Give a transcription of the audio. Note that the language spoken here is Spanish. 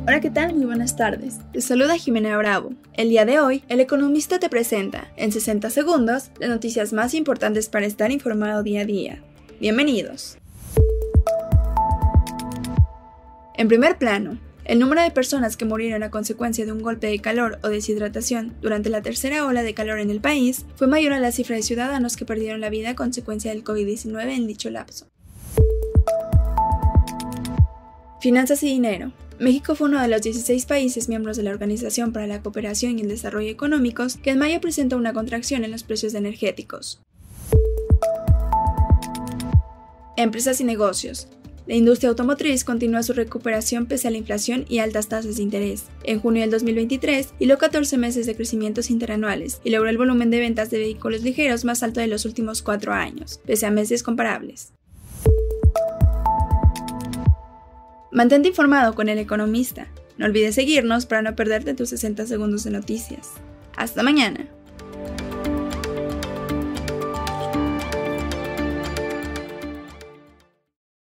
Hola, ¿qué tal? Muy buenas tardes. Te saluda Jimena Bravo. El día de hoy, El Economista te presenta, en 60 segundos, las noticias más importantes para estar informado día a día. Bienvenidos. En primer plano, el número de personas que murieron a consecuencia de un golpe de calor o deshidratación durante la tercera ola de calor en el país fue mayor a la cifra de ciudadanos que perdieron la vida a consecuencia del COVID-19 en dicho lapso. Finanzas y dinero. México fue uno de los 16 países miembros de la Organización para la Cooperación y el Desarrollo Económicos que en mayo presentó una contracción en los precios energéticos. Empresas y negocios. La industria automotriz continúa su recuperación pese a la inflación y altas tasas de interés. En junio del 2023, hiló 14 meses de crecimientos interanuales y logró el volumen de ventas de vehículos ligeros más alto de los últimos 4 años, pese a meses comparables. Mantente informado con El Economista. No olvides seguirnos para no perderte tus 60 segundos de noticias. ¡Hasta mañana!